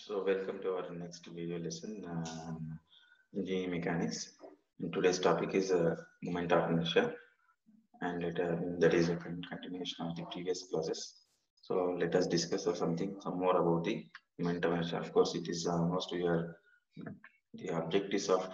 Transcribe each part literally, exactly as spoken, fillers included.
So welcome to our next video lesson uh, on engineering mechanics. And today's topic is uh, moment of inertia, and it, uh, that is a con- continuation of the previous classes. So let us discuss of something some more about the moment of inertia. Of course, it is almost your the objectives of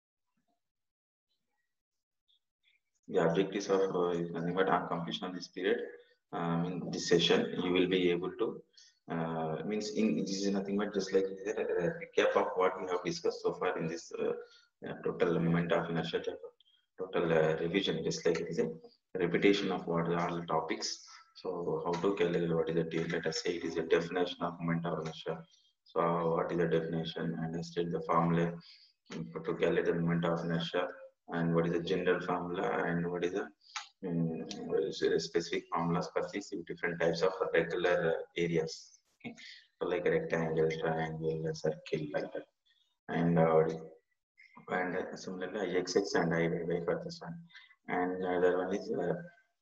the objectives of uh, is nothing but on completion of this period. Um, in this session, you will be able to uh, means in this is nothing but just like a, a recap of what we have discussed so far in this uh, uh, total moment of inertia chapter, total uh, revision, just like it is a repetition of what are the topics. So how to calculate what is the date? Let us say it is a definition of moment of inertia. So what is the definition? And I state the formula to calculate the moment of inertia, and what is the general formula, and what is the um, specific formulas for these different types of regular uh, areas. Okay, so like a rectangle, triangle, a circle, like that, and uh, and uh, similarly I X X and I Y Y for this one, and other one is uh,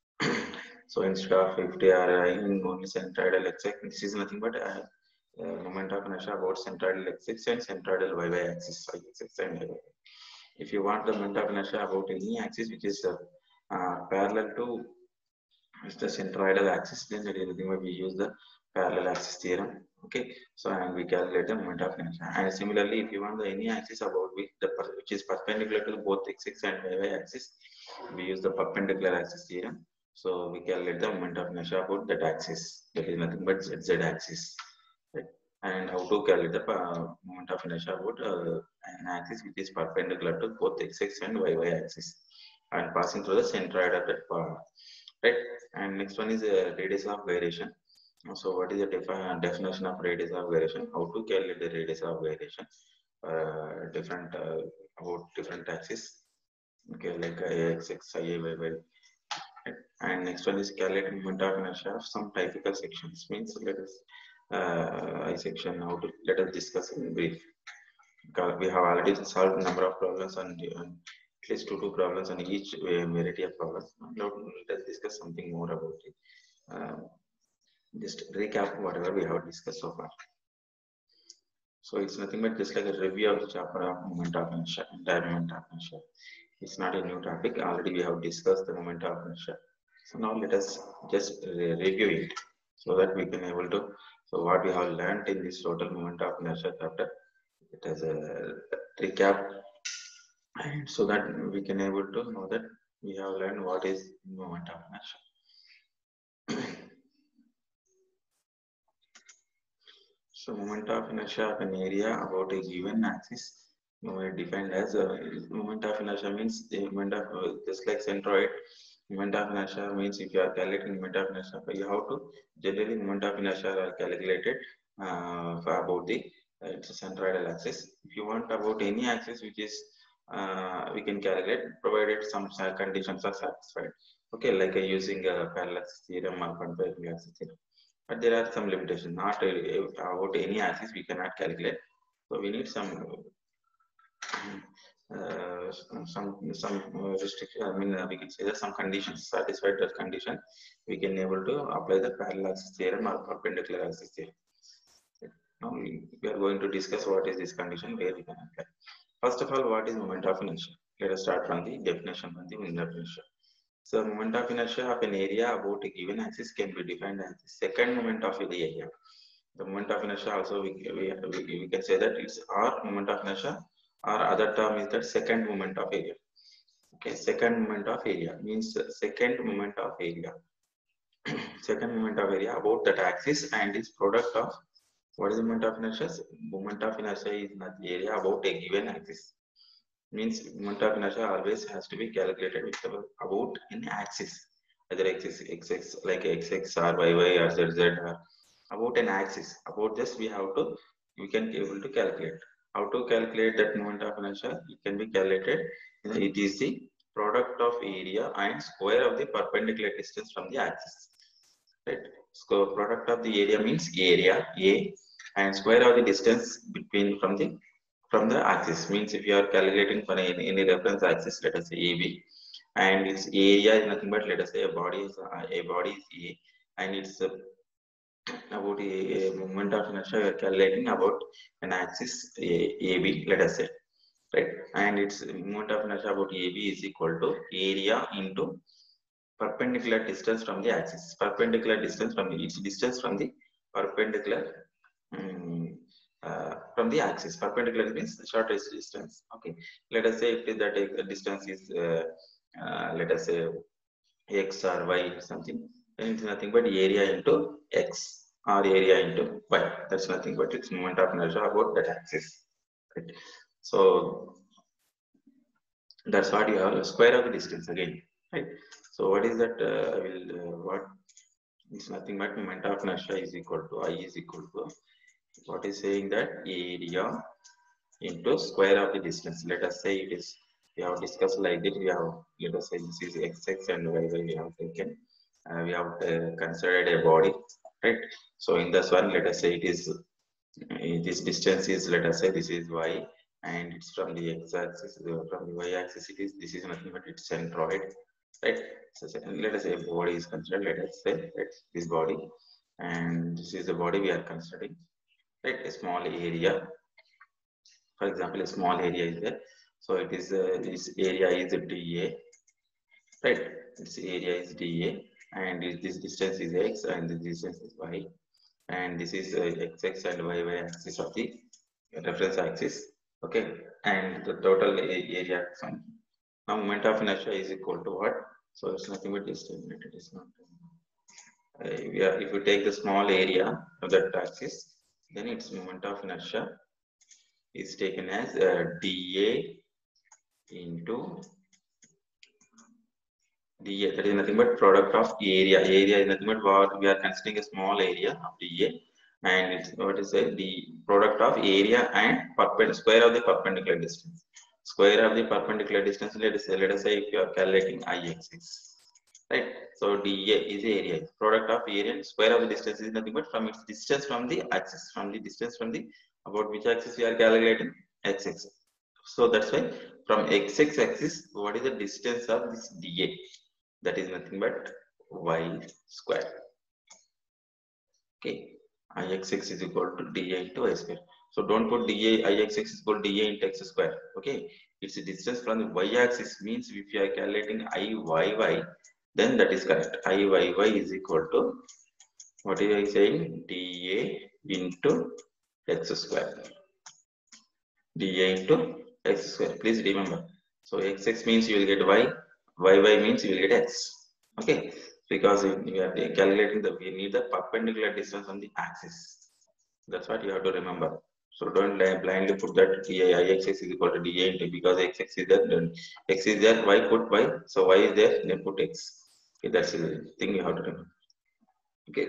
so instead of fifty R I in only centroidal X X, this is nothing but uh, uh, moment of inertia about centroidal X X and centroidal Y Y axis, I X X and Y Y. If you want the moment of inertia about any axis which is uh, uh, parallel to the centroidal axis, then that is nothing but we use the parallel axis theorem. Okay, so and we calculate the moment of inertia. And similarly, if you want the any axis about which the which is perpendicular to both x-axis and y-y axis, we use the perpendicular axis theorem. So we calculate the moment of inertia about that axis. That is nothing but z, z axis. Right? And how to calculate the uh, moment of inertia about uh, an axis which is perpendicular to both x-axis and y-y axis, and passing through the centroid of that part. Right? And next one is a radius of gyration. So what is the defi- definition of radius of gyration? How to calculate the radius of gyration? Uh, different uh, about different axes. Okay, like X X, Y Y, right? And next one is calculate moment of inertia of some typical sections. Means let us uh, I section. How to let us discuss in brief. Because we have already solved a number of problems on, the, on at least two two problems on each uh, variety of problems. Now let us discuss something more about it. Uh, just recap whatever we have discussed so far. So it's nothing but just like a review of the chapter of moment of inertia, entire moment of inertia. It's not a new topic. Already we have discussed the moment of inertia. So now let us just re review it so that we can able to. So what we have learned in this total moment of inertia chapter, it as a recap, and so that we can able to know that we have learned what is moment of inertia. So moment of inertia of an area about a given axis uh, defined as a moment of inertia means the moment of uh, just like centroid. Moment of inertia means if you are calculating moment of inertia, you have to generally moment of inertia are calculated uh, for about the uh, it's a centroidal axis. If you want about any axis which is uh, we can calculate provided some conditions are satisfied. Okay, like uh, using a parallel theorem or perpendicular axis theorem. But there are some limitations. Not uh, about any axis we cannot calculate. So we need some uh, some some restriction. I mean, uh, we can say that some conditions satisfied that condition, we can able to apply the parallel axis theorem or perpendicular axis theorem. Now we, we are going to discuss what is this condition where we can apply. First of all, what is moment of inertia? Let us start from the definition of the moment of inertia. So moment of inertia of an area about a given axis can be defined as the second moment of the area. The moment of inertia also we, we, we, we can say that it's R moment of inertia, or other term is that second moment of area. Okay, second moment of area means second moment of area. Second moment of area about that axis and is product of what is the moment of inertia? Moment of inertia is not the area about a given axis. Means moment of inertia always has to be calculated with about an axis, either axis x-x like x-x or y-y or z-z or about an axis. About this we have to we can be able to calculate. How to calculate that moment of inertia? It can be calculated. It is the product of area and square of the perpendicular distance from the axis. Right. So product of the area means area A and square of the distance between from the from the axis. Means if you are calculating for any, any reference axis, let us say A B, and its area is nothing but let us say a body is uh, a body is A, and its uh, about a, a moment of inertia, we are calculating about an axis a, AB, let us say, right? And its moment of inertia about A B is equal to area into perpendicular distance from the axis. Perpendicular distance from the, its distance from the perpendicular um, uh, from the axis. Perpendicular means the shortest distance. Okay, let us say if that uh, distance is uh, uh, let us say x or y or something, then it's nothing but area into x or area into y. That's nothing but its moment of inertia about that axis. Right. So that's what you have square of the distance again. Right. So what is that? Uh, I will uh, what is nothing but moment of inertia is equal to I is equal to what is saying that area into square of the distance. Let us say it is, we have discussed like that. We have, let us say this is xx and yy we have taken. Uh, we have uh, considered a body, right? So in this one, let us say it is uh, this distance is, let us say this is y, and it's from the x-axis, uh, from the y-axis. It is, this is nothing but its centroid, right? So let us say a body is considered. Let us say it's this body, and this is the body we are considering, right? A small area, for example, a small area is there. So it is uh, this area is dA, right? This area is dA, and this distance is x, and this distance is y, and this is uh, xx and yy axis of the reference axis. Okay, and the total area. Now moment of inertia is equal to what? So it's nothing but distance. It is not. Uh, we are, if you take the small area of that axis, then its moment of inertia is taken as uh, dA into dA. That is nothing but product of area. Area is nothing but what we are considering a small area of dA, and it's what is it? The product of area and perpendicular square of the perpendicular distance. Square of the perpendicular distance. Let us say, let us say if you are calculating Ixx, right? So dA is the area. Product of area and square of the distance is nothing but from its distance from the axis. From the distance from the, about which axis we are calculating? X-axis. So that's why from x-x axis, what is the distance of this dA? That is nothing but y square. Okay, Ixx is equal to dA into y square. So don't put dA, Ixx is equal to dA into x square. Okay, it's a distance from the y-axis, means if you are calculating Iyy, then that is correct. Iyy is equal to, what are you saying? dA into x square. dA into x square. Please remember. So xx means you will get y, yy means you will get x. Okay, because we are calculating the, we need the perpendicular distance on the axis. That's what you have to remember. So don't blindly put that Ixx is equal to dA into, because xx is there, then x is there, y put y, so y is there, then put x. Okay, that's the thing you have to remember. Okay.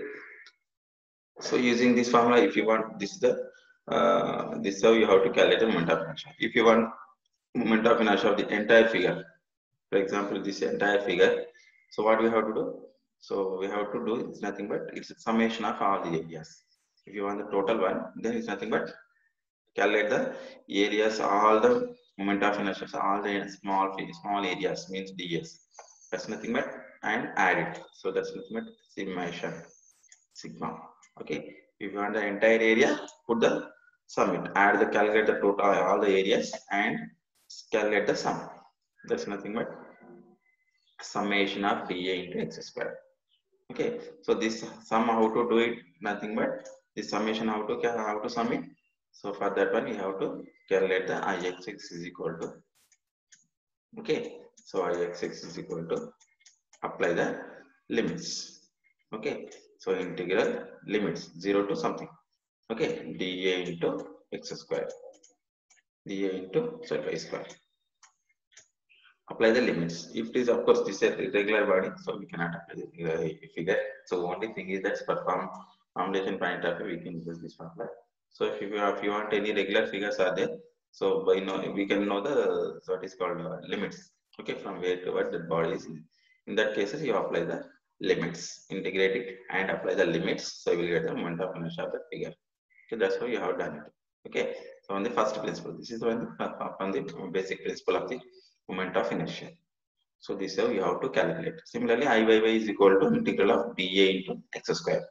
So using this formula, if you want, this is the uh, this is how you have to calculate the moment of inertia. If you want moment of inertia of the entire figure, for example, this entire figure. So what we have to do? So we have to do is nothing but it's a summation of all the areas. If you want the total one, then it's nothing but calculate the areas, all the moment of inertia, all the small small areas means ds. That's nothing but, and add it. So that's nothing but summation sigma. Okay. If you want the entire area, put the sum it. Add the, calculate the total all the areas and calculate the sum. That's nothing but summation of dA into x square. Okay, so this sum, how to do it? Nothing but this summation, how to how to sum it. So for that one, we have to calculate the Ixx is equal to. Okay, so Ixx is equal to, apply the limits. Okay, so integral limits zero to something. Okay, dA into x square, dA into sorry y square. Apply the limits. If it is, of course, this is a regular body, so we cannot apply the figure. So only thing is that perform formulation point of view, we can use this formula. So if you if you want any regular figures are there, so by know we can know the what is called uh, limits. Okay, from where to what the body is. In that cases, you apply the limits, integrate it, and apply the limits. So you will get the moment of inertia of the figure. Okay, that's how you have done it. Okay, so on the first principle, this is one on the basic principle of the moment of inertia. So this is how you have to calculate. Similarly, Iyy is equal to integral of dA into x square.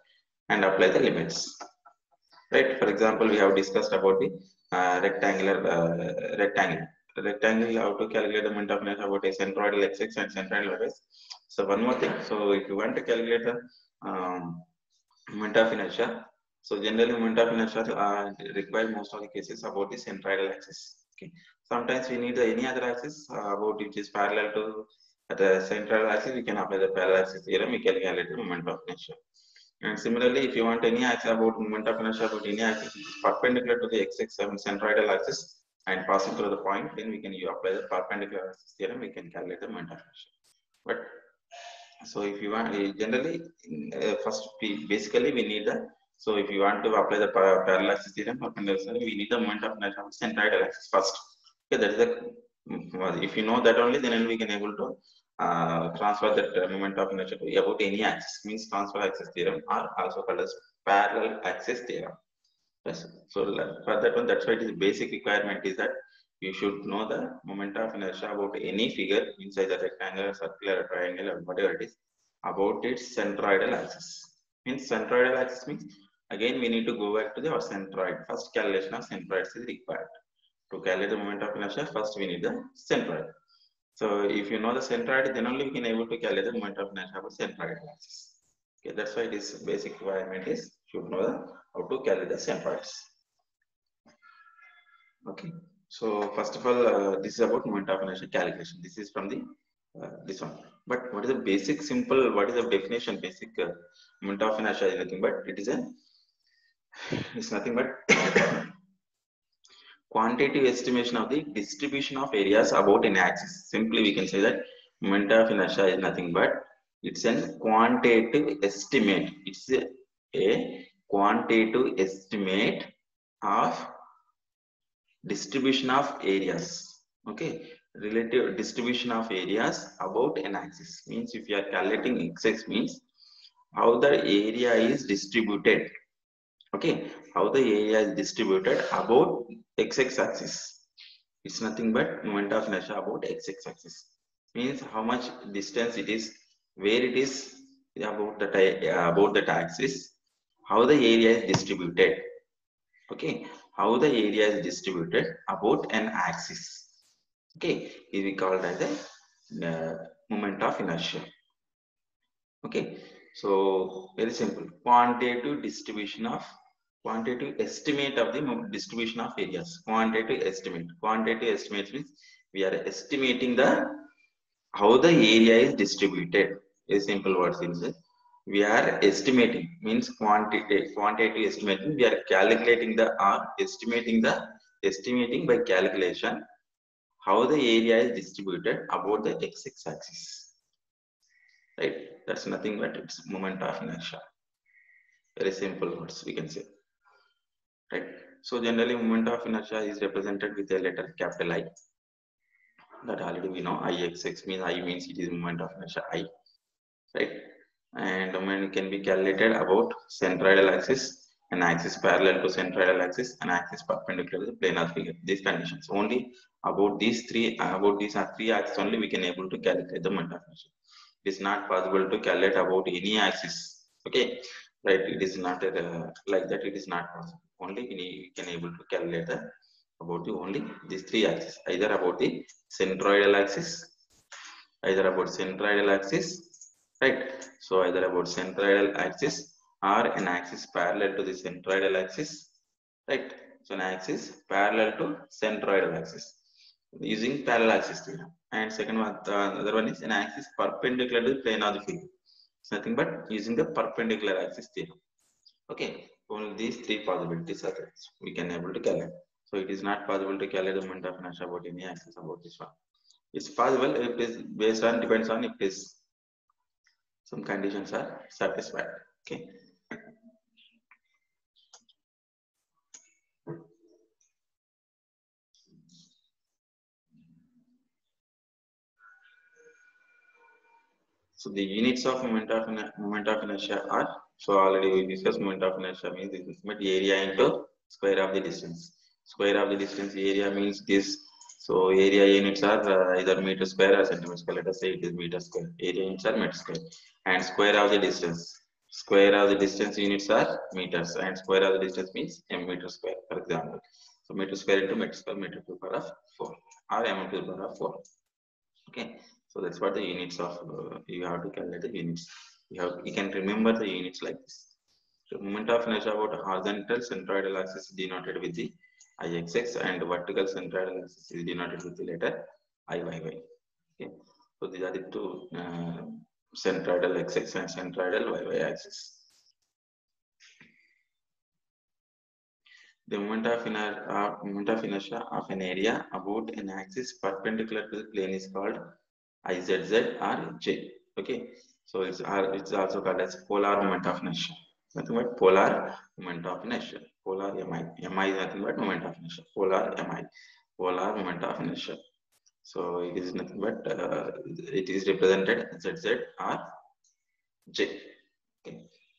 and apply the limits. Right? For example, we have discussed about the uh, rectangular uh, rectangle. Rectangle, how to calculate the moment of inertia about a centroidal x-axis and centroidal y-axis. So one more thing. So if you want to calculate the um, moment of inertia, so generally moment of inertia uh, require most of the cases about the centroidal axis. Okay. Sometimes we need any other axis uh, about which is parallel to the central axis. We can apply the parallel axis theorem. We can calculate the moment of inertia. And similarly, if you want any axis about moment of inertia about any axis which is perpendicular to the x-axis and centroidal axis and passing through the point, then we can you apply the perpendicular axis theorem. We can calculate the moment of inertia. But so if you want, generally, uh, first we, basically we need the, so if you want to apply the parallel axis theorem, perpendicular, we need the moment of inertia of centroidal axis first. Okay, that is the, if you know that only, then we can able to uh, transfer that uh, moment of inertia to about any axis, means transfer axis theorem, or also called as parallel axis theorem. Yes. So for that one, that's why it is basic requirement is that you should know the moment of inertia about any figure inside the rectangle, circular, triangle, or whatever it is about its centroidal axis. Means centroidal axis means again we need to go back to the our centroid. First calculation of centroids is required. To calculate the moment of inertia, first we need the centroid. So if you know the centroid, then only we can able to calculate the moment of inertia about centroidal axis. Okay, that's why this basic requirement is should know the, how to calculate the centroids. Okay, so first of all, uh, this is about moment of inertia calculation. This is from the uh, this one. But what is the basic simple? What is the definition? Basic uh, moment of inertia is nothing but it is a it's nothing but quantitative estimation of the distribution of areas about an axis. Simply, we can say that moment of inertia is nothing but it's a quantitative estimate. It's a, a quantitative estimate of distribution of areas. Okay, relative distribution of areas about an axis means if you are calculating x-axis means how the area is distributed. Okay, how the area is distributed about x-axis axis. It's nothing but moment of inertia about x-axis axis. Means how much distance it is, where it is about the about that axis, how the area is distributed. Okay, how the area is distributed about an axis. Okay, is we call as a uh, moment of inertia. Okay, so very simple. Quantitative distribution of quantitative estimate of the distribution of areas. Quantitative estimate. Quantitative estimate means we are estimating the how the area is distributed. A simple words is it. We are estimating means quantitative quantitative estimating. We are calculating the or estimating the estimating by calculation how the area is distributed about the x-axis axis. Right? That's nothing but it's moment of inertia. Very simple words we can say. Right? So generally moment of inertia is represented with a letter capital I. That already we know. Ix means I means it is moment of inertia I. Right? And moment can be calculated about centroidal axis, an axis parallel to centroidal axis, an axis perpendicular to the planar figure. These conditions only about these three about these are three axes only we can able to calculate the moment of inertia. It is not possible to calculate about any axis. Okay, right? It is not uh, like that. It is not possible. Only we can able to calculate the, about the only these three axes, either about the centroidal axis, either about centroidal axis. Right, so either about centroidal axis or an axis parallel to the centroidal axis, right? So an axis parallel to centroidal axis using parallel axis theorem. And second one, the other one is an axis perpendicular to the plane of the figure. It's nothing but using the perpendicular axis theorem. Okay, only these three possibilities are there. We can able to calculate. So it is not possible to calculate the moment of inertia about any axis about this one. It's possible if it is based on depends on if it is some conditions are satisfied. Okay. So the units of moment of moment of inertia are, so already we discussed moment of inertia means this is area into square of the distance. Square of the distance area means this. So area units are uh, either meter square or centimeter square. Let us say it is meter square. Area units are meter square and square of the distance. Square of the distance units are meters, and square of the distance means m meter square, for example. So meter square into meter square, meter to the power of four, or m to the power of four. Okay, so that's what the units of uh, you have to calculate the units. You have you can remember the units like this. So moment of inertia about horizontal centroidal axis is denoted with the ixx, and vertical centroidal axis is denoted with the letter iyy. Okay, so these are the two uh, centroidal xx and centroidal yy axis. The moment of, iner- uh, moment of inertia of an area about an axis perpendicular to the plane is called Izz or J. Okay, so it's, uh, it's also called as polar moment of inertia. Nothing but polar moment of inertia. Polar Mi. Mi is nothing but moment of inertia. Polar Mi. Polar moment of inertia. So it is nothing but uh, it is represented Zz or J. Okay.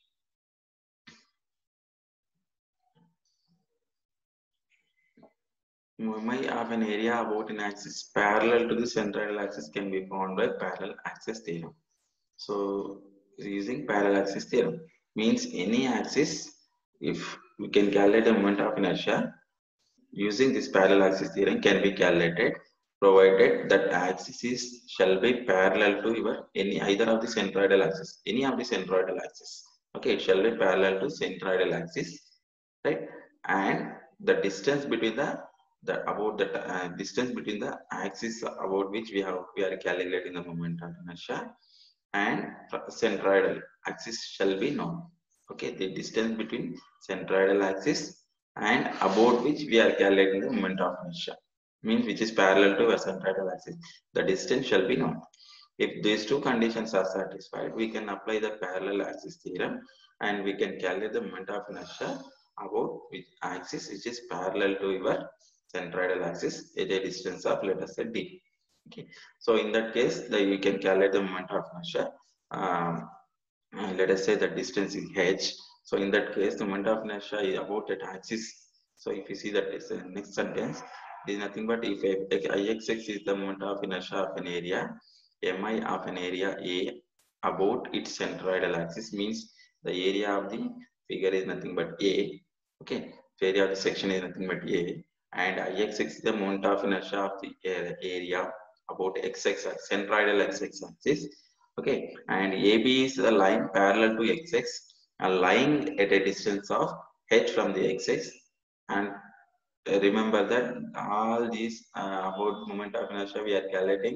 Mi of an area about an axis parallel to the central axis can be found by parallel axis theorem. So using parallel axis theorem means any axis, if we can calculate the moment of inertia using this parallel axis theorem can be calculated, provided that axis is shall be parallel to your any either of the centroidal axis, any of the centroidal axis. Okay, it shall be parallel to centroidal axis, right? And the distance between the the about the uh, distance between the axis about which we have we are calculating the moment of inertia and centroidal axis shall be known. Okay, the distance between centroidal axis and about which we are calculating the moment of inertia means which is parallel to a centroidal axis. The distance shall be known. If these two conditions are satisfied, we can apply the parallel axis theorem and we can calculate the moment of inertia about which axis which is parallel to your centroidal axis at a distance of let us say d. Okay, so in that case, the, you can calculate the moment of inertia. Um, uh, let us say the distance is h. So in that case, the moment of inertia is about that axis. So if you see that is the next sentence, it is nothing but if ixx is the moment of inertia of an area, mi of an area A about its centroidal axis means the area of the figure is nothing but A. Okay, the area of the section is nothing but A, and ixx is the moment of inertia of the area about xx centroidal xx axis. Okay, and A B is a line parallel to xx and lying at a distance of h from the xx. And remember that all these uh, about moment of inertia we are calculating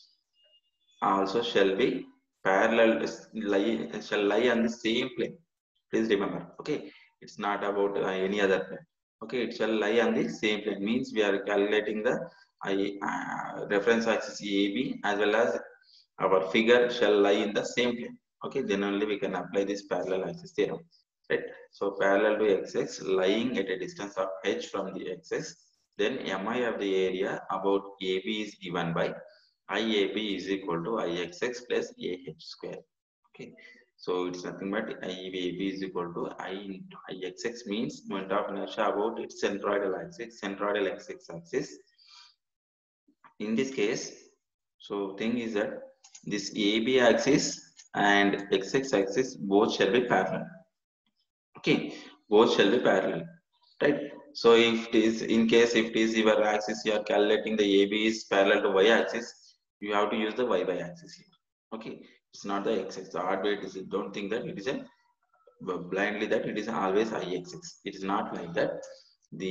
also shall be parallel lie shall lie on the same plane. Please remember. Okay, it's not about uh, any other plane. Okay, it shall lie on the same plane means we are calculating the uh, reference axis A B as well as our figure shall lie in the same plane. Okay, then only we can apply this parallel axis theorem, right? So parallel to xx lying at a distance of h from the axis, then mi of the area about AB is given by iab is equal to ixx plus ah square. Okay, so it's nothing but iab is equal to I into ixx means moment of inertia about its centroidal axis, centroidal axis axis. In this case, so thing is that this A B axis and xx axis both shall be parallel. Okay, both shall be parallel, right? So if it is in case if it is your axis you are calculating the A B is parallel to y axis, you have to use the y by axis here. Okay, it's not the x axis. The hard way it is, don't think that it is a blindly that it is always ixx. It is not like that. The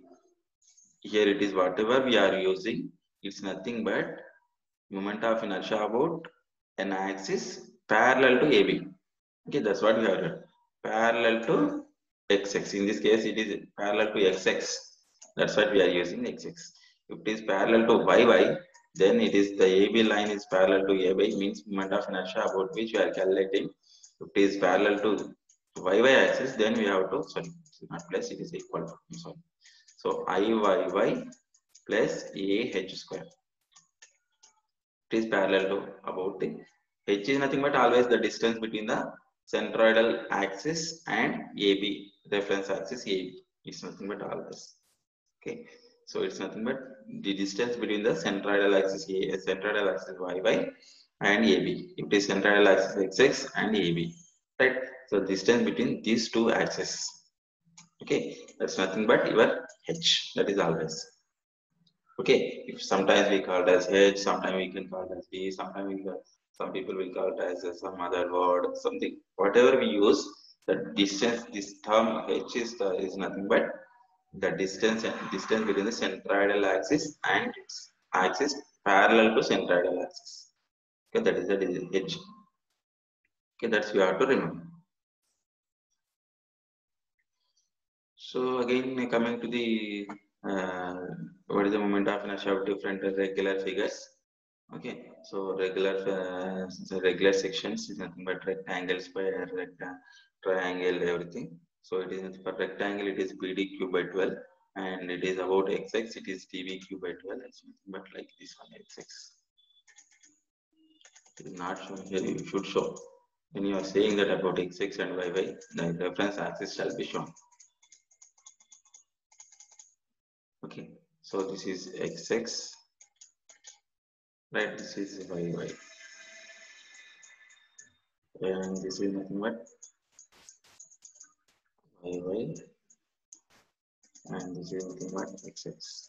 here it is whatever we are using, it's nothing but moment of inertia about an axis parallel to A B. Okay, that's what we have done. Parallel to xx. In this case, it is parallel to xx. That's what we are using xx. If it is parallel to yy, then it is the A B line is parallel to A B means moment of inertia about which we are calculating. If it is parallel to yy axis, then we have to sorry, not plus, it is equal to. I'm sorry. So iyy plus ah square. It is parallel to about the h is nothing but always the distance between the centroidal axis and A B reference axis A B. It's nothing but always. Okay, so it's nothing but the distance between the centroidal axis A, centroidal axis Y Y and A B. It is centroidal axis X X and A B, right? So distance between these two axes. Okay, that's nothing but your h. That is always. Okay, if sometimes we call it as h, sometimes we can call it as d, sometimes we call, some people will call it as uh, some other word, something. Whatever we use, the distance, this term h is, uh, is nothing but the distance distance between the centroidal axis and its axis parallel to centroidal axis. Okay, that is the h. Okay, that's you have to remember. So again, coming to the uh, what is the moment of inertia of different regular figures? Okay, so regular uh, so regular sections is nothing but rectangle, square, rectangle, triangle, everything. So it is for rectangle, it is B D cube by twelve, and it is about X X, it is D B cube by twelve. It's nothing but like this one X X. It is not shown here. You should show when you are saying that about X X and Y Y, the reference axis shall be shown. Okay, so this is X X, right? This is Y Y, and this is nothing but Y Y, and this is nothing but X X.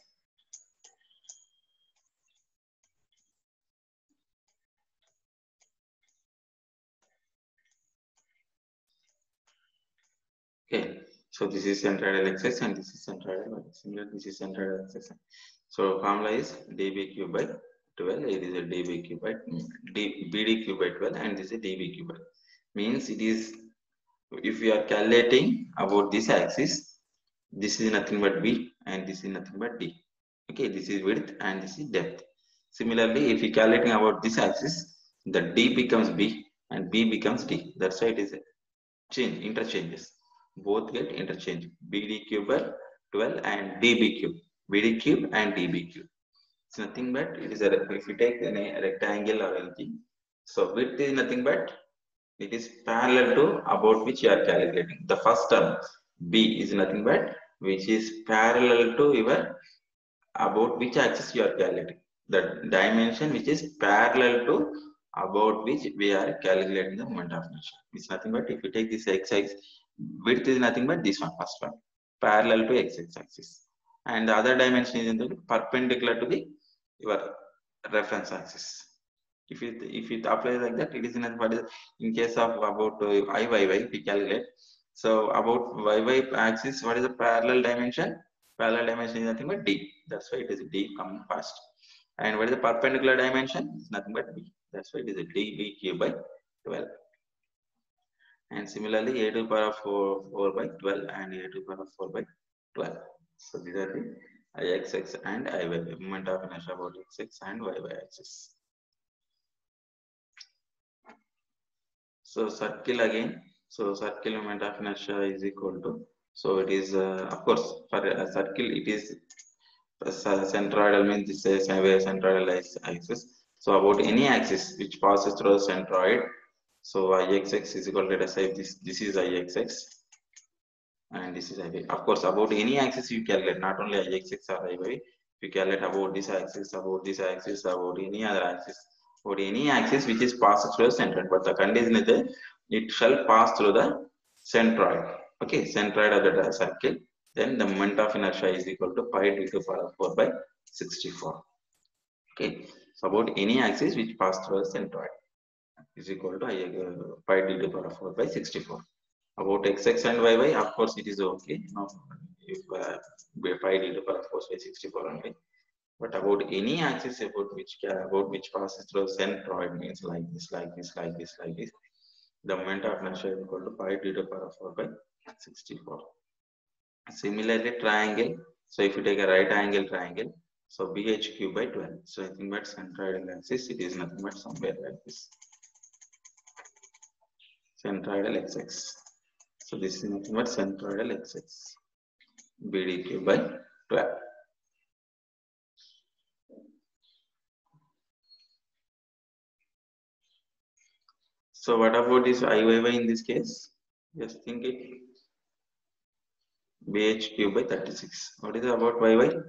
Okay, so this is centroidal X X and this is centroidal Y. Similar, this is centroidal X X. So formula is dB cube by twelve. It is a dB cube by d, B D cube by twelve, and this is dB cube by. Means it is, if we are calculating about this axis, this is nothing but B and this is nothing but D. Okay, this is width and this is depth. Similarly, if we calculating about this axis, the D becomes B and B becomes D. That's why it is a change, interchanges. Both get interchanged. B D cube by twelve and D B cube. B D cube and D B cube. It's nothing but it is a, if you take a rectangle or anything, so width is nothing but it is parallel to about which you are calculating. The first term B is nothing but which is parallel to your about which axis you are calculating. The dimension which is parallel to about which we are calculating the moment of inertia. It's nothing but if you take this x-axis, width is nothing but this one, first one, parallel to x-axis. And the other dimension is in the perpendicular to the your reference axis. If it if it applies like that, it is in a, what is in case of about uh, I Y Y we calculate. So about Y Y axis, what is the parallel dimension? Parallel dimension is nothing but D. That's why it is D come first. And what is the perpendicular dimension? It's nothing but B. That's why it is a D B cube by twelve. And similarly, A to the power of four, four by twelve and A to the power of four by twelve. So these are the I X X and I Y Y, moment of inertia about X X and Y Y axis. So circle again. So circle moment of inertia is equal to. So it is uh, of course for a circle it is uh, centroidal means this is a centroidal axis. So about any axis which passes through the centroid. So I X X is equal to, let us say this this is I X X and this is I Y. Of course about any axis you calculate, not only I X X or I Y. You calculate about this axis, about this axis, about any other axis. About any axis which is passed through the centroid, but the condition is that it shall pass through the centroid. Okay, centroid of the circle. Then the moment of inertia is equal to pi d to the power four by sixty-four. Okay, so about any axis which pass through the centroid is equal to uh, pi d to the power four by sixty-four. About X X and Y Y, of course, it is okay. No, if uh, pi d to the power four by sixty-four only. But about any axis about which about which passes through centroid means like this, like this, like this, like this. The moment of inertia is equal to pi d to the power four by sixty-four. Similarly, triangle. So if you take a right angle triangle, so B H cube by twelve. So I think that centroidal axis, it is nothing but somewhere like this. Centroidal X X. So this is nothing but centroidal X X. B D cube by twelve. So what about this I Y Y in this case? Just think it. B H cube by thirty-six. What is about Y Y?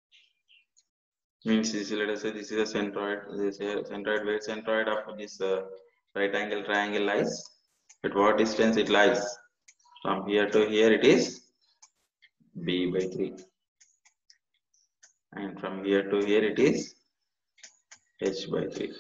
Means this, let us say this is a centroid. This is a centroid where centroid of this uh, right angle triangle lies. At what distance it lies? From here to here it is b by three. And from here to here it is h by three.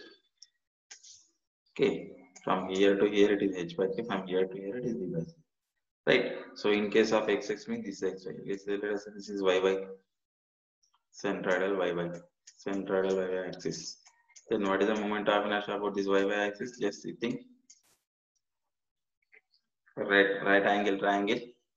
Okay. From here to here it is h by three. From here to here it is b by three. Right. So in case of x-x means this is xy. Let's say let us say this is y-y. Centroidal y-y. Centroidal y-y axis. Then what is the moment of inertia about this y-y axis? Just think. Right, right angle triangle.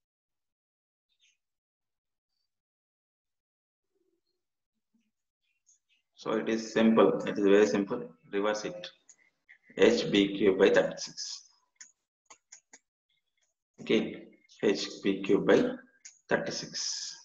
So it is simple. It is very simple. Reverse it. H B cube by thirty-six. Okay. H B cube by thirty-six.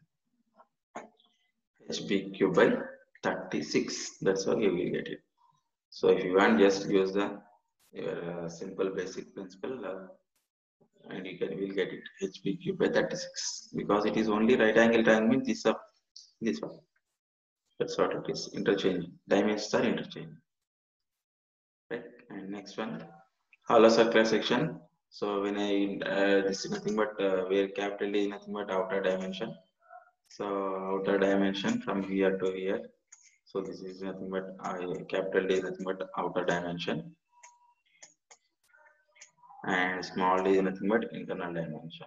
H B cube by thirty-six. That's how you will get it. So if you want, just use the your uh, simple basic principle, uh, and you can will get it H B cube by thirty-six, because it is only right angle triangle means this up this one. That's what it is. Interchange. Dimensions are interchange. Right. And next one, hollow circular section. So when I uh, this is nothing but uh, where capital D is nothing but outer dimension. So outer dimension from here to here. So this is nothing but uh, capital D is nothing but outer dimension, and small d is nothing but internal dimension.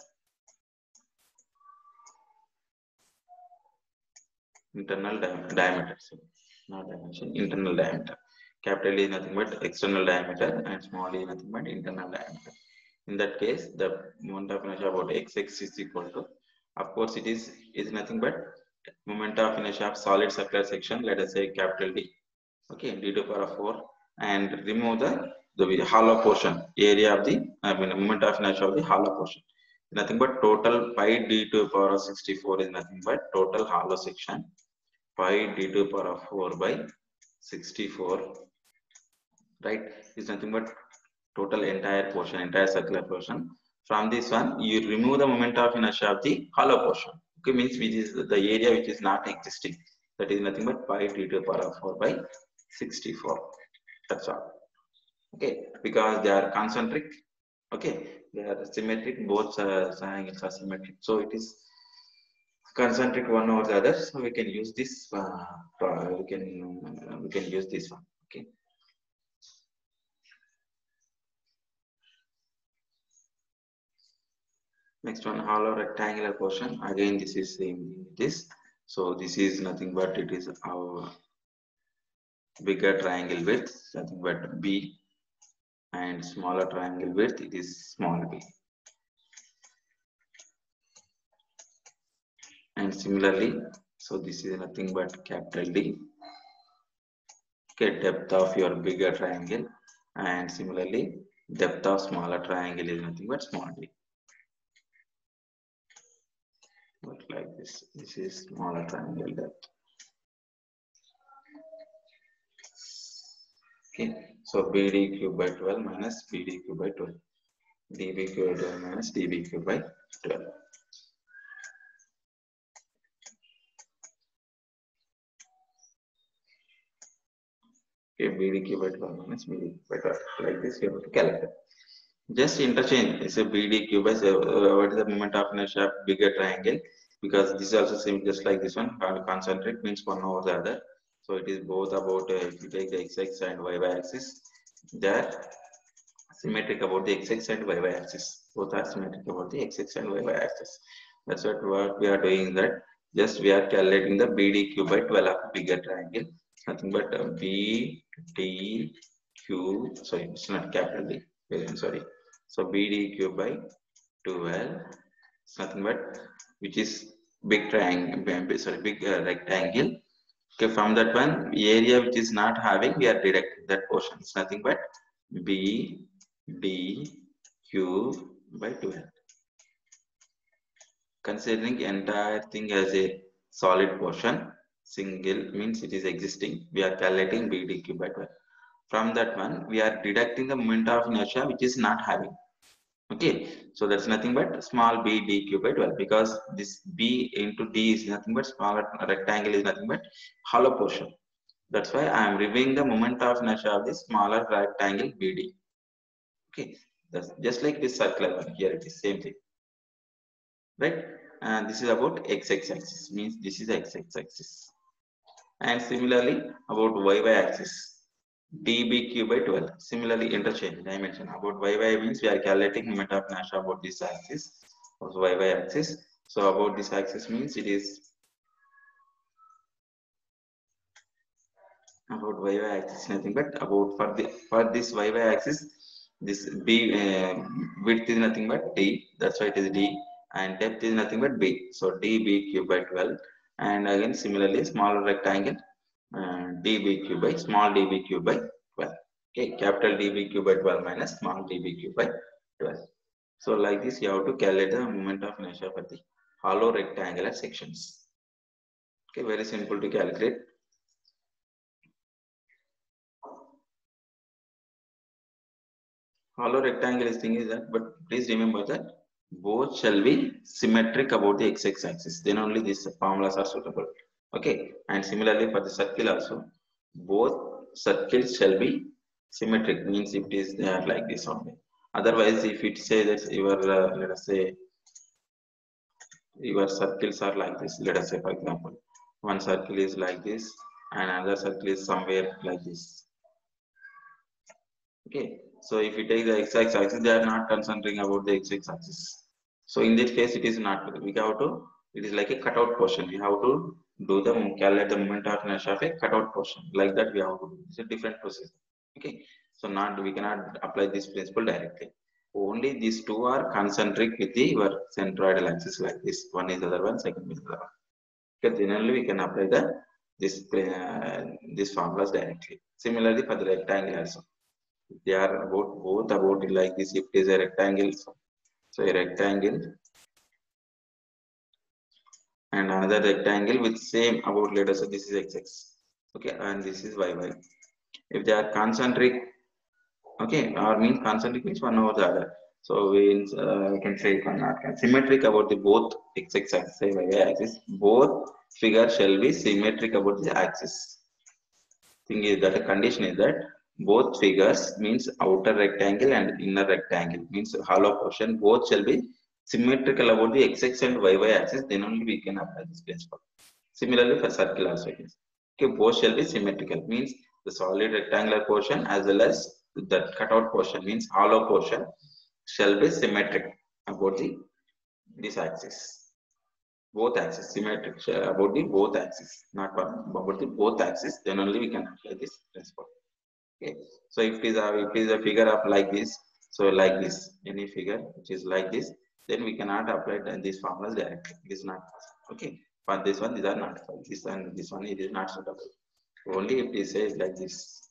Internal di diameter. So not dimension. Internal diameter. Capital D is nothing but external diameter, and small d is nothing but internal diameter. In that case, the moment of inertia about x-x is equal to, of course, it is is nothing but moment of inertia of solid circular section. Let us say capital D. Okay, d to the power of four, and remove the the hollow portion area of the I mean moment of inertia of the hollow portion. Nothing but total pi d to the power of sixty-four is nothing but total hollow section. Pi d to the power of four by sixty-four, right, is nothing but total entire portion, entire circular portion. From this one, you remove the moment of inertia of the hollow portion. Okay, means which is the area which is not existing. That is nothing but pi d to the power of four by sixty-four. That's all. Okay, because they are concentric. Okay, they are symmetric. Both uh, angles are symmetric. So it is concentric one over the other. So we can use this. Uh, we can uh, we can use this one. Okay. Next one, hollow rectangular portion. Again, this is same this. So this is nothing but it is our bigger triangle width, nothing but B, and smaller triangle width, it is small b. And similarly, so this is nothing but capital D. Okay, depth of your bigger triangle, and similarly, depth of smaller triangle is nothing but small d. But like this, this is smaller triangle depth. Okay, so B D cube by twelve minus B D cube by twelve. D B cube by twelve minus D B cube by twelve. Okay, B D cube by twelve minus B D cube by twelve. Like this, you have to calculate. Just interchange. It's a B D cube by uh, what is the moment of inertia of bigger triangle? Because this is also same, just like this one. Concentric means one over the other. So it is both about uh, if you take the x-axis and y-y axis, they are symmetric about the x-axis and y-y axis. Both are symmetric about the x-axis and y-y axis. That's what, what we are doing. That just we are calculating the B D cube by twelve of bigger triangle. Nothing but uh, B D cube. Sorry, it's not capital D. I'm sorry. So B D cube by twelve. It's nothing but which is big triangle. Sorry, big uh, rectangle. Okay, from that one area which is not having, we are deducting that portion. It's nothing but B D cube by twelve. Considering entire thing as a solid portion, single means it is existing. We are calculating B D cube by twelve. From that one, we are deducting the moment of inertia which is not having. Okay, so that's nothing but small b d cube by twelve, because this b into d is nothing but smaller rectangle is nothing but hollow portion. That's why I am removing the moment of inertia of this smaller rectangle B D. Okay, That's just like this circular one here. It is same thing, right? And this is about x-x axis, means this is x-x axis. And similarly about y-y axis, dbq by twelve. Similarly interchange dimension. About y-y means we are calculating moment of inertia about this axis, of y-y axis. So about this axis means it is about y-y axis nothing but about for the for this y-y axis, this b uh, width is nothing but d. That's why it is d, and depth is nothing but b. So db cube by twelve, and again similarly smaller rectangle, uh, db cube by small db cube by twelve. Okay, capital db cube by twelve minus small db cube by twelve. So like this you have to calculate the moment of inertia for the hollow rectangular sections. Okay, very simple to calculate. Hollow rectangular thing is that, but please remember that both shall be symmetric about the x-x axis. Then only these formulas are suitable. Okay, and similarly for the circle also, both circles shall be symmetric. Means if it is they are like this only. Otherwise, if it say that your uh, let us say your circles are like this. Let us say for example, one circle is like this, and another circle is somewhere like this. Okay, so if you take the x-axis axis, they are not concentrating about the x-axis axis. So in this case, it is not. We have to. It is like a cutout portion. We have to do the calculate the moment of inertia of a cutout portion. Like that, we have to do. It's a different process. Okay, so not we cannot apply this principle directly. Only these two are concentric with the your centroidal axis like this. One is the other one, second is the other one. Okay, generally we can apply the this uh, this formulas directly. Similarly for the rectangle also. They are about both about it like this. If it is a rectangle, so a rectangle and another rectangle with same about, let us say this is x-x, okay, and this is y-y. If they are concentric, okay, or means concentric means one over the other. So we uh, can say one not symmetric about the both x-x axis and y-y axis. Both figures shall be symmetric about the axis. Thing is that the condition is that both figures means outer rectangle and inner rectangle means hollow portion both shall be symmetrical about the x-x and y-y axis. Then only we can apply this principle. Similarly for circle also it is. Okay, both shall be symmetrical means the solid rectangular portion as well as the cutout portion means hollow portion shall be symmetric about the this axis. Both axes symmetric about the both axes, not about the both axes. Then only we can apply this principle. Okay, so if it is a if it is a figure of like this, so like this, any figure which is like this, then we cannot apply these formulas directly. It is not possible. Okay, for this one, these are not possible. This one, this one, it is not suitable. Only if it says like this,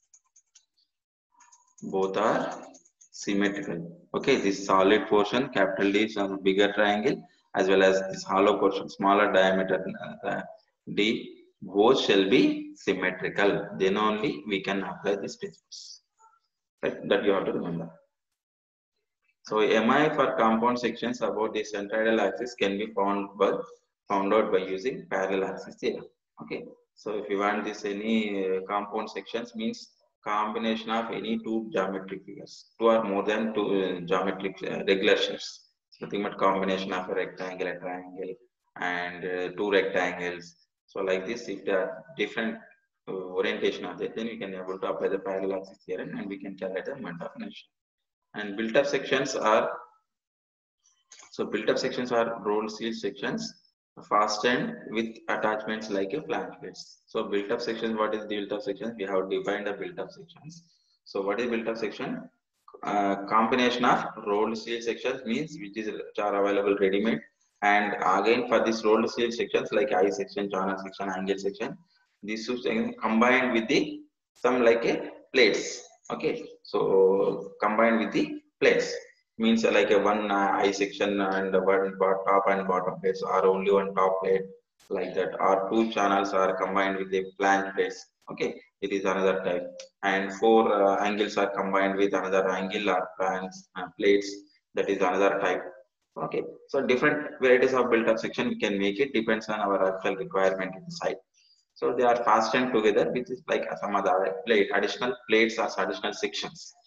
both are symmetrical. Okay, this solid portion, capital D, is a bigger triangle, as well as this hollow portion, smaller diameter uh, D, both shall be symmetrical. Then only we can apply these principles. Right? That you have to remember. So M I for compound sections about the centroidal axis can be found by found out by using parallel axis theorem. Okay. So if you want this any uh, compound sections means combination of any two geometric figures, two or more than two uh, geometric uh, regular shapes. Nothing but combination of a rectangle, a triangle, and uh, two rectangles. So like this, if there are different uh, orientation of it, then we can be able to apply the parallel axis theorem and we can calculate the moment of inertia. And built-up sections are so built-up sections are rolled steel sections fastened with attachments like a flange plates. So built-up sections, what is built-up sections? We have defined the built-up sections. So what is built-up section? Uh, combination of rolled steel sections means which is which are available ready-made, and again for this rolled steel sections like I section, joiner section, angle section, these two combined with the some like a plates. Okay, so combined with the plates means like a one uh, I section and one top and bottom plates are only one top plate like that, or two channels are combined with the flange plates. Okay, it is another type, and four uh, angles are combined with another angle or flange uh, plates, that is another type. Okay, so different varieties of built-up section we can make. It depends on our actual requirement in the site. So they are fastened together, which is like some other plate, additional plates or additional sections.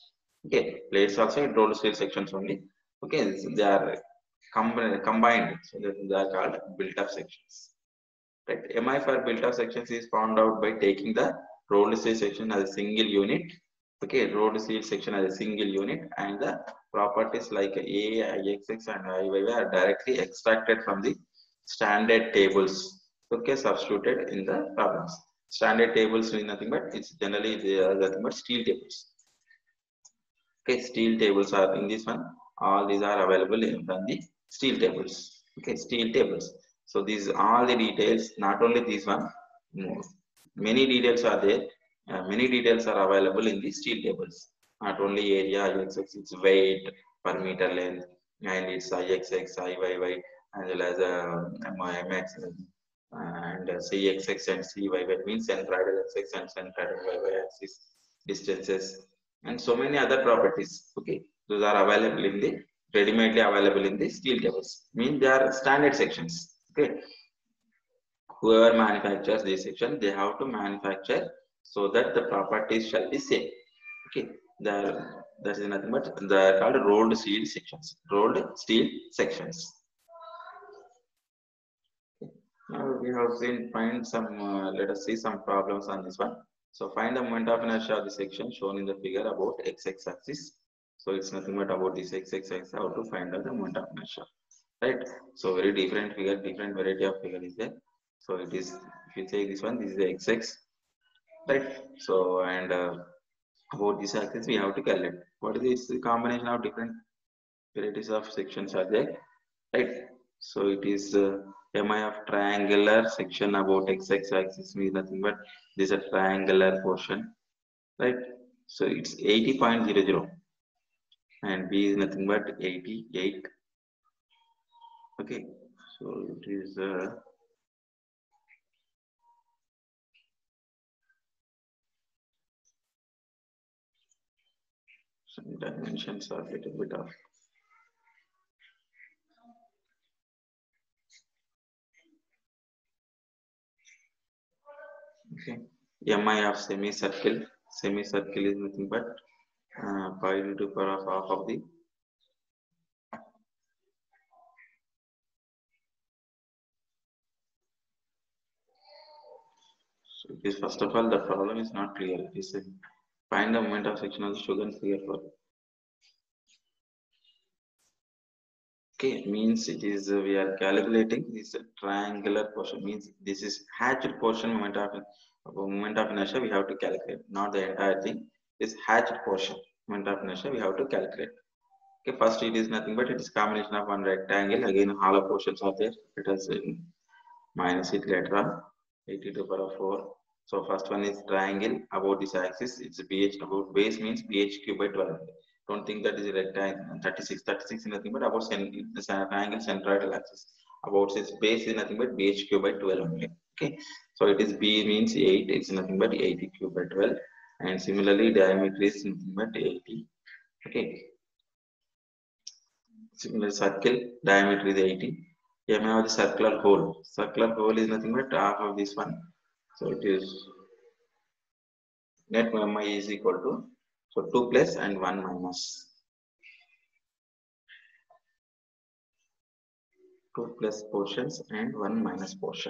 Okay, plates also in rolled steel sections only. Okay, so they are combined, combined, so that they are called built-up sections. Right, M I for built-up sections is found out by taking the rolled steel section as a single unit. Okay, rolled steel section as a single unit, and the properties like A, I X X, and I Y Y are directly extracted from the standard tables. Okay, substituted in the problems. Standard tables is nothing but it's generally they are nothing but steel tables. Okay, steel tables are in this one. All these are available in the steel tables. Okay, steel tables. So these all the details, not only this one, many details are there. Uh, many details are available in the steel tables. Not only area, I X X, its weight per meter length, and its I X X, I Y Y, as well as uh, M X and uh, C X X and C Y Y means centroidal axis and centroidal Y Y axis distances and so many other properties. Okay, those are available in the ready-madely available in the steel tables. Mean they are standard sections. Okay, whoever manufactures this section, they have to manufacture so that the properties shall be same. Okay, the that is nothing but they are called rolled steel sections. Rolled steel sections. Now we have seen find some. Uh, let us see some problems on this one. So find the moment of inertia of the section shown in the figure about x-x axis. So it's nothing but about this x-x axis. How to find out the moment of inertia, right? So very different figure, different variety of figure is there. So it is if you take this one, this is the x-x, right? So and uh, about this axis we have to calculate. What is this combination of different varieties of sections are there, right? So it is uh, M I of triangular section about x-x axis means nothing but this is a triangular portion, right? So it's eighty point zero zero and B is nothing but eighty-eight. Okay, so it is uh, some dimensions are a little bit off. Okay, M I of semicircle, semicircle is nothing but uh, pi to the power of half of the so it is first of all the problem is not clear. It is a find the moment of section of the sugar sphere for. Okay, means it is uh, we are calculating this triangular portion means this is hatched portion moment of uh, moment of inertia we have to calculate, not the entire thing. This hatched portion moment of inertia we have to calculate. Okay, first it is nothing but it is combination of one rectangle. Again, hollow portions are there. Let us uh, minus it later on. eighty to the power of four. So first one is triangle about this axis. It's bh about base means bh cube by twelve. Don't think that is a rectangle. thirty-six, thirty-six is nothing but about the triangle centroidal axis. About its base is nothing but bh cube by twelve only. Okay, so it is b means eight. It's nothing but eighty cube by twelve, and similarly diameter is nothing but eighty. Okay, similar circle diameter is eighty. Here we have the circular hole. Circular hole is nothing but half of this one. So it is net M I is equal to so two plus and one minus. two plus portions and one minus portion.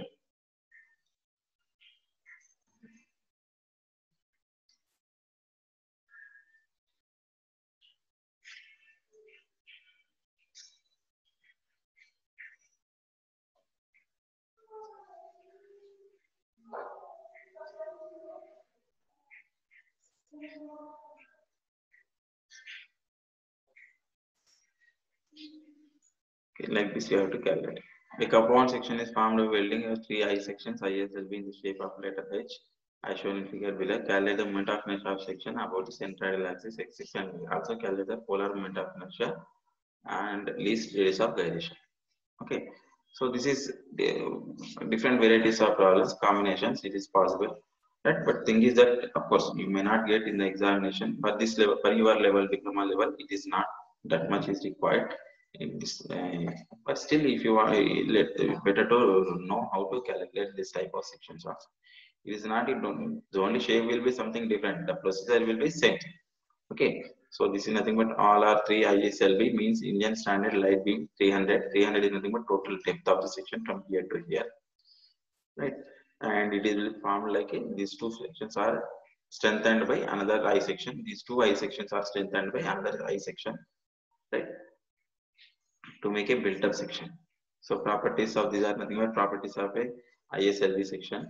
Okay, like this you have to calculate. The compound section is formed of welding of three I sections. I S will be in the shape of letter H. As shown in figure below. Calculate the moment of inertia of section about the centroidal axis x-axis and also calculate the polar moment of inertia and least radius of gyration. Okay, so this is the different varieties of problems combinations. It is possible, right? But thing is that of course you may not get in the examination, but this level for your level diploma level, it is not that much is required. In this, uh, but still, if you want, let better to know how to calculate this type of sections also. It is not the only shape will be something different. The procedure will be same. Okay, So this is nothing but all are three I S L B means Indian Standard Light Beam three hundred. three hundred is nothing but total depth of the section from here to here, right? And it is formed like a, these two sections are strengthened by another I section. These two I sections are strengthened by another I section, right? To make a built-up section. So properties of these are nothing but properties of a I S L B section.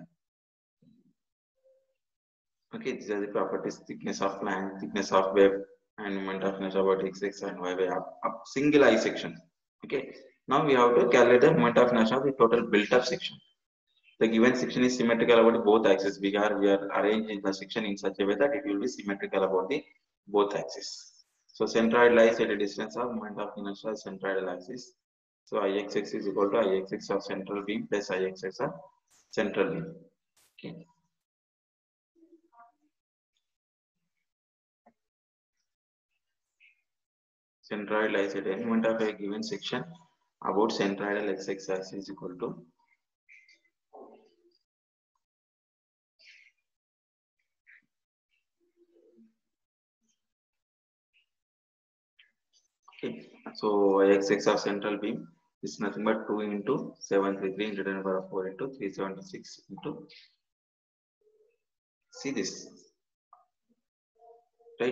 Okay, these are the properties: thickness of flange, thickness of web, and moment of inertia about X X and Y Y up, up single I section. Okay, now we have to calculate the moment of inertia of the total built-up section. The given section is symmetrical about both axes. We are we are arranging the section in such a way that it will be symmetrical about the both axes. So centroid lies at a distance of moment of inertia centroidal axis. So I X X is equal to I X X of central beam plus I X X of central beam. Okay. Centroid lies at any moment of a given section about centroidal X X axis is equal to okay. So I X X of central beam is nothing but two into seven thirty-three into ten power four into three seventy-six into, see this, right?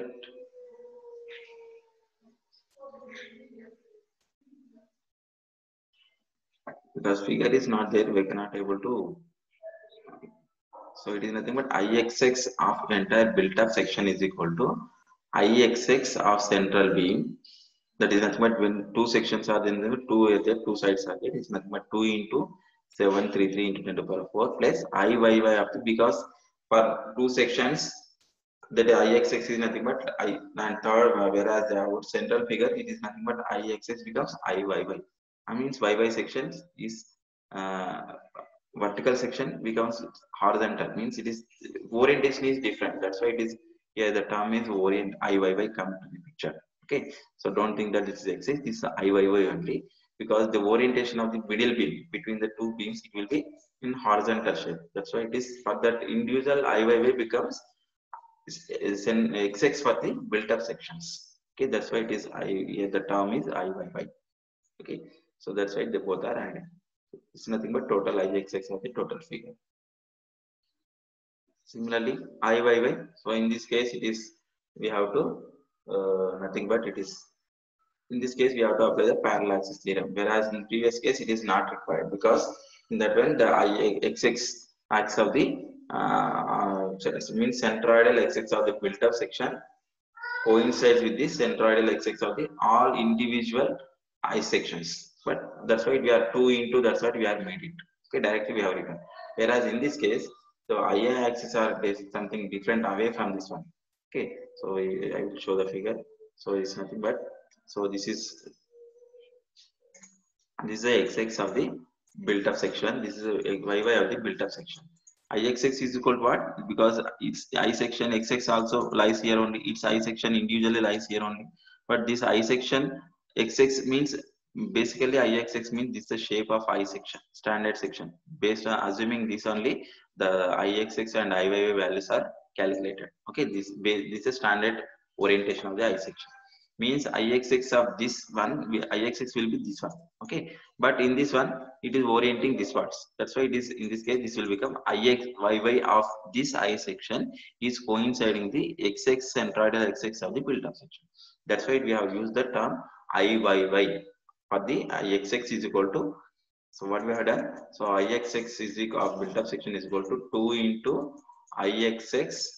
Because figure is not there, we cannot able to. So it is nothing but I X X of entire built up section is equal to I X X of central beam. That is nothing but when two sections are in the two are there, two sides are there. It's nothing but two into seven thirty-three into ten to the power four plus I Y Y of the, because for two sections that I X X is nothing but I and third, whereas the our central figure it is nothing but I X X becomes I Y Y. I means Y Y sections is uh, vertical section becomes horizontal, means it is orientation is different. That's why it is here the term is orient I Y Y come to the picture. Okay, so don't think that this is X X, this is I Y Y only, because the orientation of the middle beam between the two beams it will be in horizontal shape. That's why it is for that individual I Y Y becomes is, is an X X for the built up sections. Okay, that's why it is I here the term is I Y Y. Okay, so that's why they both are added. It's nothing but total I X X of the total figure. Similarly, I Y Y. So in this case, it is we have to uh, nothing but it is in this case we have to apply the parallel axis theorem. Whereas in previous case it is not required, because in that one the I X X axis of the uh, means centroidal X X of the built up section coincides with the centroidal X X of the all individual I sections. But that's why we are two into, that's what we are made it. Okay, directly we have written. Whereas in this case, the I A axis are something different away from this one. Okay, so I will show the figure. So it's nothing but, so this is this is the X X of the built up section. This is a Y Y of the built up section. I X X is equal to what? Because its I section X X also lies here only. Its I section individually lies here only. But this I section X X means basically I X X means this is the shape of I section, standard section. Based on assuming this only, the I X X and I Y Y values are calculated. Okay, this this is a standard orientation of the I section. Means I X X of this one, I X X will be this one. Okay, but in this one it is orienting this parts. That's why it is in this case this will become I X Y Y of this I section is coinciding the X X centroidal X X of the built up section. That's why we have used the term I Y Y for the I X X is equal to. So what we have done? So I X X is equal of built up section is equal to two into I X X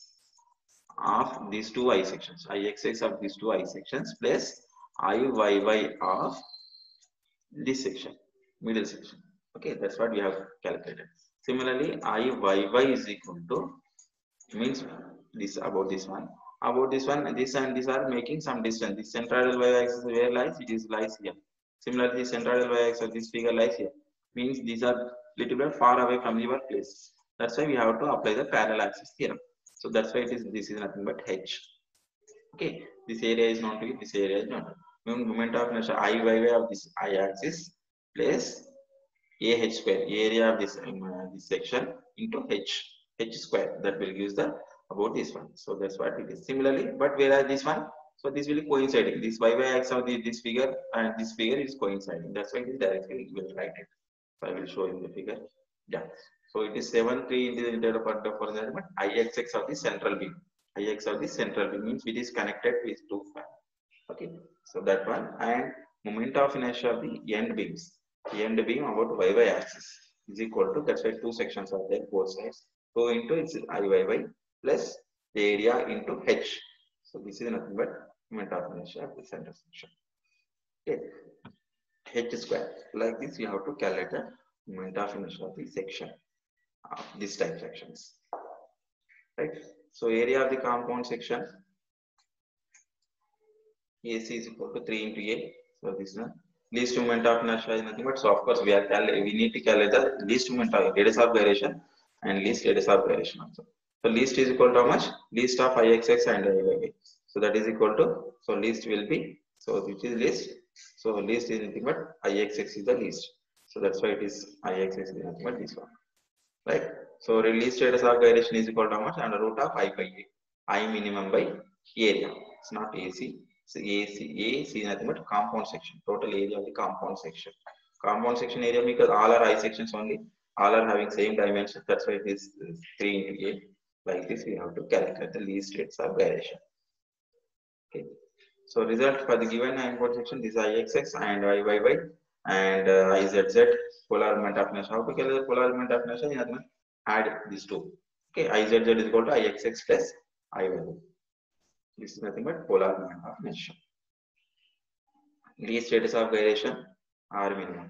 of these two I sections. I X X of these two I sections plus I Y Y of this section, middle section. Okay, that's what we have calculated. Similarly, I Y Y is equal to means this about this one. About this one, this and this are making some distance. This centroidal Y axis where lies? It is lies here. Similarly, centroidal Y axis of this figure lies here. Means these are little bit far away from your place. That's why we have to apply the parallel axis theorem. So that's why it is this is nothing but H. Okay, this area is known to you, this area is known to you. Moment of inertia I Y Y of this I axis plus A H square, area of this, um, uh, this section into H, H square, that will give the about this one. So that's what it is. Similarly, but whereas this one, So this will be coinciding. This y y axis of the, this figure and this figure is coinciding. That's why this directly will write it. So I will show in the figure. Yeah. So it is seven three in the point of for the I X X of the central beam. I X of the central beam means it is connected with two fan. Okay. So that one, and moment of inertia of the end beams. The end beam about y y axis is equal to, that's why two sections are there both sides. two into its I Y Y plus the area into H. So this is nothing but moment of inertia of the center section. Okay. H square. Like this, you have to calculate the moment of inertia of the section of this type sections. Right. So area of the compound section A C is equal to three into A. So this is the least moment of inertia is nothing but, so of course we are we need to calculate the least moment of radius of gyration and least radius of gyration also. So least is equal to how much? Least of I X X and I Y Y. So that is equal to, so least will be, so which is least. So least is nothing but I X X is the least. So that's why it is I X X is nothing but this one. Right. So least radius of gyration is equal to how much? Under root of I by A. I minimum by area. It's not A C. So A C, A C is nothing but compound section. Total area of the compound section. Compound section area, because all are I sections only. All are having same dimensions. That's why it is three into A. Like this, we have to calculate the least rates of gyration. Okay. So result for the given compound section, this I X X and I Y Y and uh, I Z Z polar moment of inertia. How to calculate polar moment of inertia? Add these two. Okay, I Z Z is equal to I X X plus I Y Y. This is nothing but polar moment of inertia. Least radius of gyration R minimum.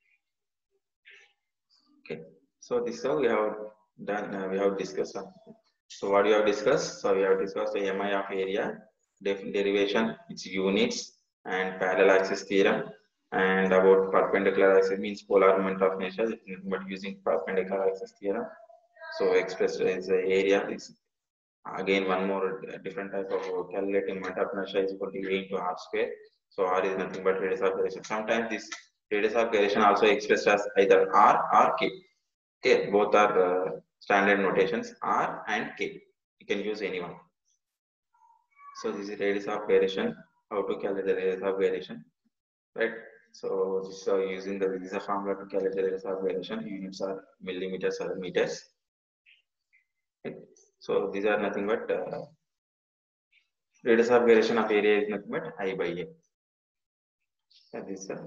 Okay, so this is how we have done. Uh, we have discussed. So what we have discussed? So we have discussed the M I of area, derivation, its units, and parallel axis theorem, and about perpendicular axis means polar moment of inertia, but using perpendicular axis theorem. So expressed as the area is again one more different type of calculating moment of inertia is equal to A into R square. So R is nothing but radius of gyration. Sometimes this radius of gyration also expressed as either R or K. Okay, both are uh, standard notations, R and K. You can use any one. So this is radius of gyration. How to calculate the radius of gyration, right? So this is uh, using the this is a formula to calculate the radius of gyration. Units are millimeters or meters. Okay. So these are nothing but uh, radius of gyration of area is nothing but I by A. And this uh,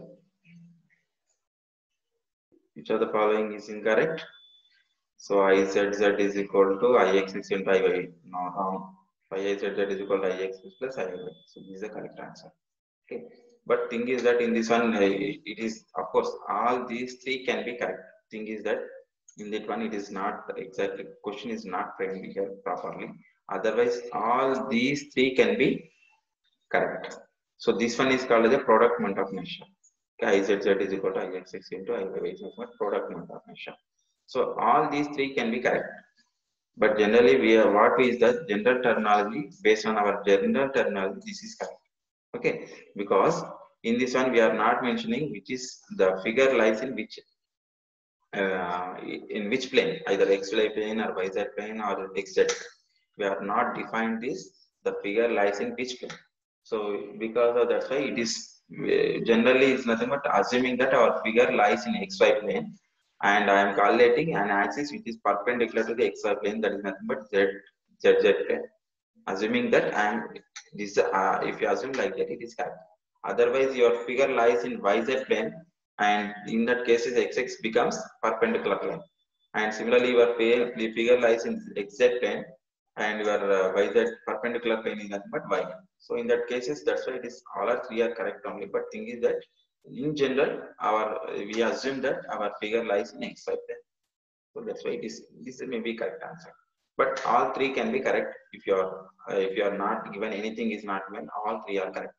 which of the following is incorrect? So I Z Z is equal to I X X into I Y Y. No, wrong. I Z Z is equal to I X X plus I Y Y. So this is the correct answer. Okay. But thing is that in this one, uh, it is of course all these three can be correct. Thing is that in that one it is not exactly, question is not framed here properly. Otherwise, all these three can be correct. So this one is called as a product moment of inertia. Okay, I Z Z is equal to I X X into I Y Y is product moment of inertia. So all these three can be correct. But generally, we are what is the general terminology, based on our general terminology, this is correct. Okay, because in this one we are not mentioning which is the figure lies in which uh, in which plane, either xy plane or yz plane or xz. We are not defined this. The figure lies in which plane. So because of that, why it is uh, generally is nothing but assuming that our figure lies in xy plane, and I am calculating an axis which is perpendicular to the xy plane, that is nothing but z zz plane. Assuming that I am this, uh, if you assume like that, it is correct. Otherwise, your figure lies in yz plane, and in that case, xx becomes perpendicular plane. And similarly, your figure lies in xz plane, and your uh, yz perpendicular plane is nothing but y. So in that cases, that's why it is all are three are correct only. But thing is that in general, our we assume that our figure lies in xy plane. So that's why it is this may be correct answer. But all three can be correct if you are uh, if you are not given anything is not given, all three are correct.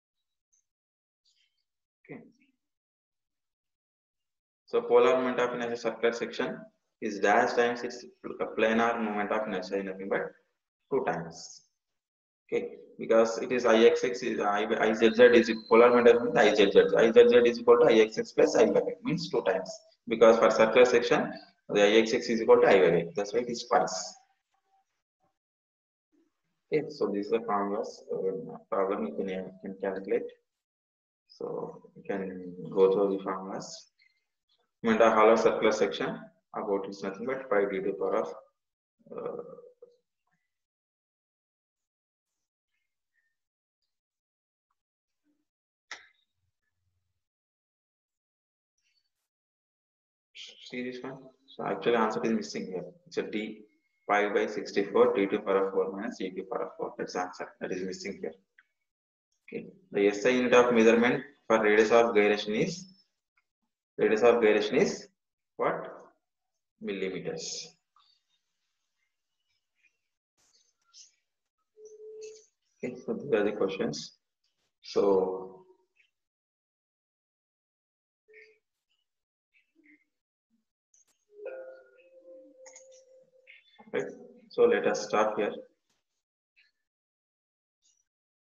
Okay. So polar moment of inertia circular section is dash times its planar moment of inertia, nothing but two times. Okay, because it is I X X is I, IZZ is polar moment of inertia IZZ. I Z Z is equal to I X X plus I Y Y, means two times. Because for circular section, the I X X is equal to I Y Y. That's why it is twice. Okay, so this is the formulas uh, problem you can, you can calculate. So you can go through the formulas. And a hollow circular section about is nothing but five d to the power of uh, see this one. So actually answer is missing here. It's a d pi by sixty-four d to the power of four minus d to the power of four. That's the answer that is missing here. Okay. The S I unit of measurement for radius of gyration is radius of gyration is what? Millimeters. Okay, so these are the questions. So right. So let us start here.